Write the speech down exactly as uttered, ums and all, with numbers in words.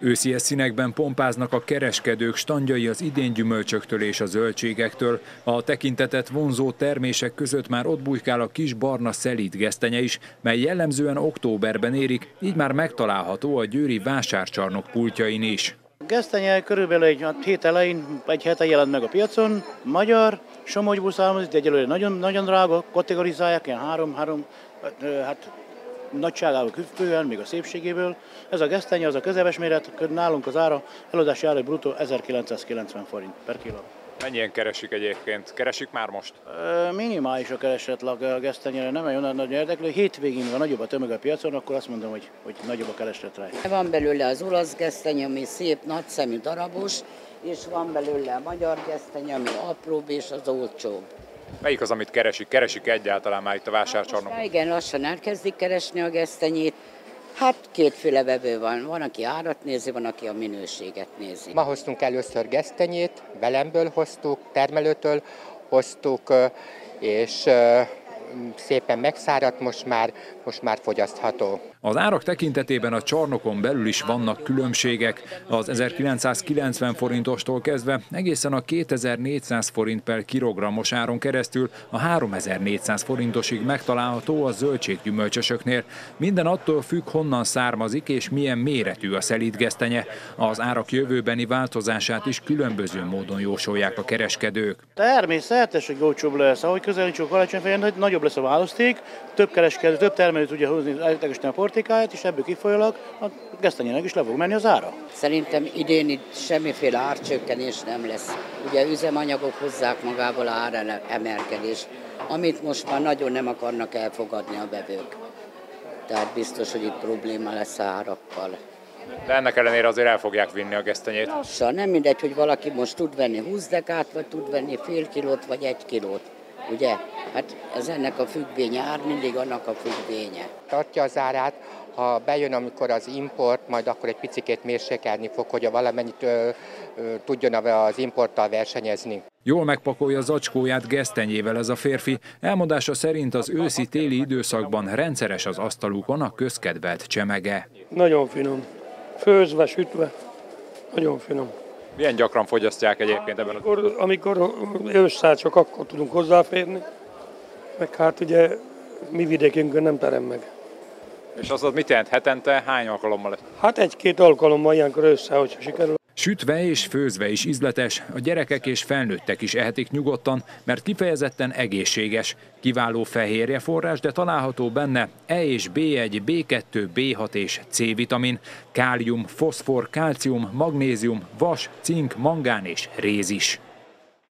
Őszies színekben pompáznak a kereskedők standjai az idén gyümölcsöktől és a zöldségektől. A tekintetet vonzó termések között már ott bujkál a kis barna szelídgesztenye is, mely jellemzően októberben érik, így már megtalálható a győri vásárcsarnok pultjain is. A gesztenye körülbelül egy hét elején, egy hete jelent meg a piacon, magyar, Somogyból származik, de egyelőre nagyon, nagyon drága, kategorizálják, ilyen három-három, hát nagyságával függően, még a szépségéből. Ez a gesztenye, az a közepes méret, nálunk az ára, eladási ára bruttó ezerkilencszázkilencven forint per kiló. Mennyien keresik egyébként? Keresik már most? Minimális a keresletlag a gesztenyére, nem olyan nagy érdeklő. Hétvégén van nagyobb a tömeg a piacon, akkor azt mondom, hogy, hogy nagyobb a kereslet rá. Van belőle az olasz gesztenye, ami szép, nagyszemű, darabos, és van belőle a magyar gesztenye, ami apróbb és az olcsóbb. Melyik az, amit keresik? Keresik egyáltalán már itt a vásárcsarnokon? Hát igen, lassan elkezdik keresni a gesztenyét. Hát kétféle vevő van. Van, aki árat nézi, van, aki a minőséget nézi. Ma hoztunk először gesztenyét, velemből hoztuk, termelőtől hoztuk, és szépen megszáradt, most már, most már fogyasztható. Az árak tekintetében a csarnokon belül is vannak különbségek. Az ezerkilencszázkilencven forintostól kezdve egészen a kétezer-négyszáz forint per kilogrammos áron keresztül a háromezer-négyszáz forintosig megtalálható a zöldséggyümölcsösöknél. Minden attól függ, honnan származik és milyen méretű a szelídgesztenye. Az árak jövőbeni változását is különböző módon jósolják a kereskedők. Természetes, hogy olcsóbb lesz, ahogy közelítsük karácsony fején, nagyobb lesz a választék, több kereskedő, több termelő tudja hozni a portékáját, és ebből kifolyólag a gesztenyének is le fog menni az ára. Szerintem idén itt semmiféle árcsökkenés nem lesz. Ugye üzemanyagok hozzák magával áremelkedést, amit most már nagyon nem akarnak elfogadni a vevők. Tehát biztos, hogy itt probléma lesz árakkal. De ennek ellenére azért el fogják vinni a gesztenyét. Lassan, nem mindegy, hogy valaki most tud venni húsz dekát, vagy tud venni fél kilót, vagy egy kilót. Ugye? Hát ez ennek a függvénye, ár mindig annak a függvénye. Tartja az árát, ha bejön, amikor az import, majd akkor egy picikét mérsékelni fog, hogy valamennyit ö, ö, tudjon az importtal versenyezni. Jól megpakolja zacskóját gesztenyével ez a férfi. Elmondása szerint az őszi-téli időszakban rendszeres az asztalukon a közkedvelt csemege. Nagyon finom. Főzve, sütve, nagyon finom. Milyen gyakran fogyasztják egyébként ebben? Amikor, amikor ősszel csak akkor tudunk hozzáférni, meg hát ugye mi vidékünkön nem terem meg. És az mit jelent hetente? Hány alkalommal lesz? Hát egy-két alkalommal ilyenkor ősszel, hogyha sikerül. Sütve és főzve is ízletes, a gyerekek és felnőttek is ehetik nyugodtan, mert kifejezetten egészséges. Kiváló fehérje forrás, de található benne E és bé egy, bé kettő, bé hat és C-vitamin, kálium, foszfor, kalcium, magnézium, vas, cink, mangán és réz is.